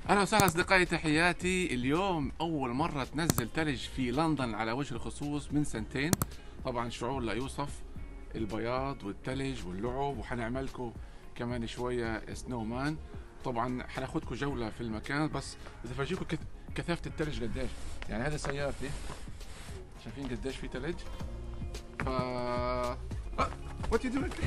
اهلا وسهلا اصدقائي، تحياتي. اليوم اول مره تنزل ثلج في لندن على وجه الخصوص من سنتين. طبعا شعور لا يوصف، البياض والثلج واللعب، وحنعملكم كمان شويه سنو مان. طبعا حناخدكم جوله في المكان، بس بدي افرجيكم كثافه الثلج قديش. يعني هذا سيارتي، شايفين قديش في ثلج. ف وات يو دوينج؟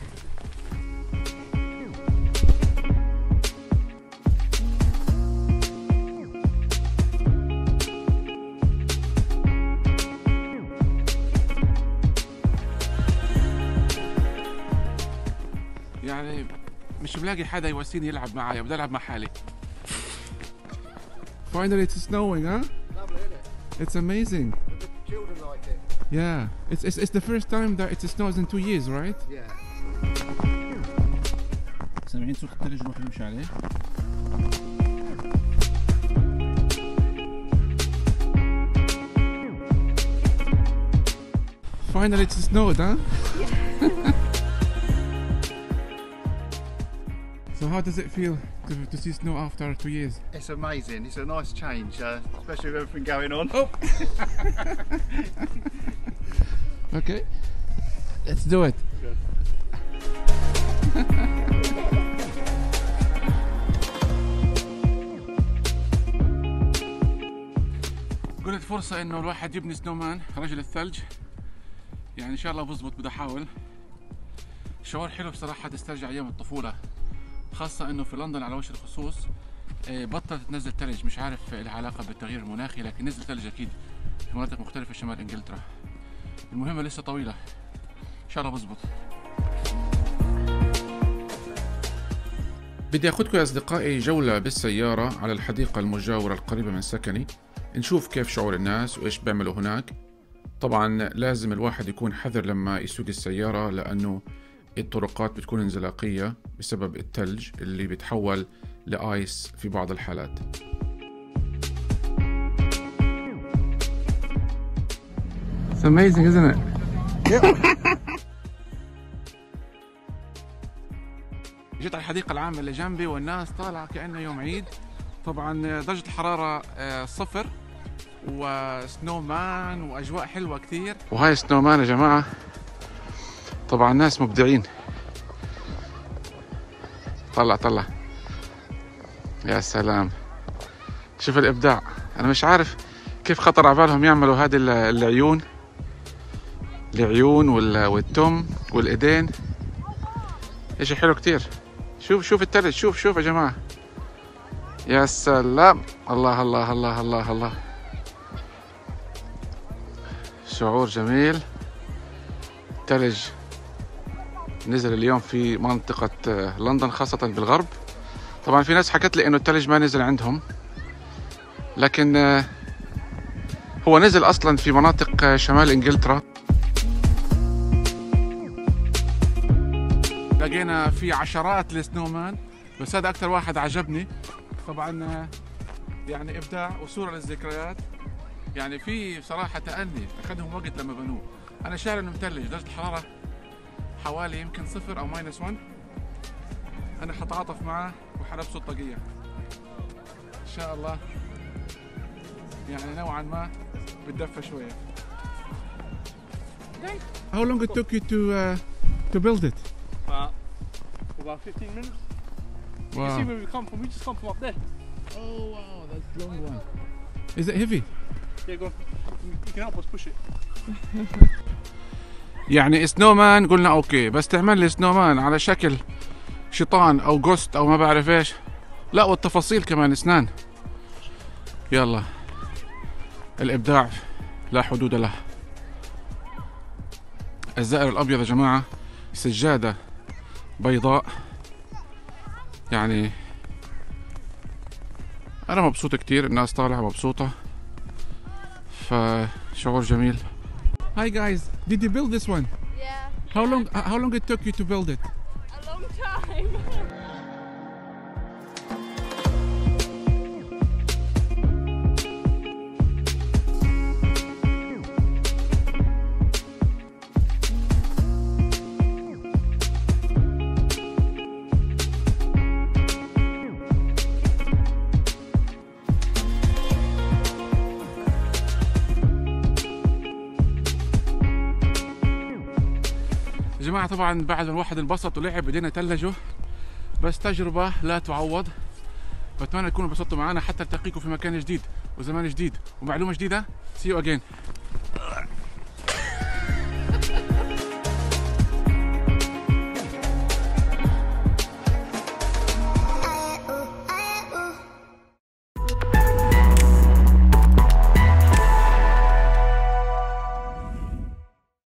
يعني مش ملاقي حدا يواسيني يلعب معايا، بدي العب مع حالي. Finally it's snowing, huh? Lovely, isn't it? It's amazing. The children like it. Yeah. It's the first time that it snows in 2 years, right? Yeah. سامعين صوت الثلج الواحد يمشي عليه؟ Finally it's snowed, huh? So how does it feel to see snow after 2 years? It's amazing. It's a nice change, especially with everything going on. Oh. Okay. Let's do it. Good. قلت فرصة انه الواحد يبني سنومان رجل الثلج. يعني ان شاء الله بزبط، بدي احاول. شعور حلو بصراحة، تسترجع ايام الطفولة، خاصة انه في لندن على وجه الخصوص بطلت تنزل ثلج. مش عارف لها علاقة بالتغيير المناخي، لكن نزل ثلج اكيد في مناطق مختلفة في شمال انجلترا. المهمة لسه طويلة، ان شاء الله بزبط. بدي اخذكم يا اصدقائي جولة بالسيارة على الحديقة المجاورة القريبة من سكني، نشوف كيف شعور الناس وايش بيعملوا هناك. طبعا لازم الواحد يكون حذر لما يسوق السيارة، لانه الطرقات بتكون انزلاقية بسبب الثلج اللي بيتحول لآيس في بعض الحالات. It's amazing, isn't it? جيت على الحديقة العامة اللي جنبي والناس طالعة كأنه يوم عيد. طبعا درجة الحرارة صفر، وسنو مان وأجواء حلوة كتير. وهاي سنو مان يا جماعة، طبعا ناس مبدعين. طلع يا سلام، شوف الإبداع. أنا مش عارف كيف خطر عبالهم يعملوا هذه العيون والتم والإيدين. إشي حلو كتير. شوف التلج، شوف يا جماعة، يا سلام. الله الله الله الله الله، شعور جميل. تلج نزل اليوم في منطقة لندن، خاصة بالغرب. طبعا في ناس حكت لي انه التلج ما نزل عندهم، لكن هو نزل اصلا في مناطق شمال انجلترا. لقينا في عشرات السنومان، بس هذا اكثر واحد عجبني. طبعا يعني ابداع وصورة للذكريات. يعني في بصراحة تأني، اخذهم وقت لما بنوه. انا شاعر انه متلج، درجة الحرارة حوالي يمكن صفر او -1. انا حتعاطف معه وحنبسط طاقية ان شاء الله. يعني نوعا ما بتدفى شوية. How long it took you to build it? About 15 minutes. You Wow. can see where we come from. We just come from up there. Oh wow, that's a long one. Is it heavy? Yeah, go on. You can help us push it. يعني سنومان قلنا اوكي، بس تعمل لي سنومان على شكل شيطان او جوست او ما بعرف ايش. لا، والتفاصيل كمان اسنان. يلا، الابداع لا حدود له. الزائر الابيض يا جماعة، سجادة بيضاء. يعني انا مبسوط كتير، الناس طالعة مبسوطة، فشعور جميل. Hi guys, did you build this one? Yeah. How long it took you to build it? A long time. جماعة طبعا بعد ما الواحد انبسط ولعب بدينا تلجه، بس تجربة لا تعوض. بتمنى تكونوا انبسطتوا معنا، حتى التقيكم في مكان جديد وزمان جديد ومعلومة جديدة. See you again.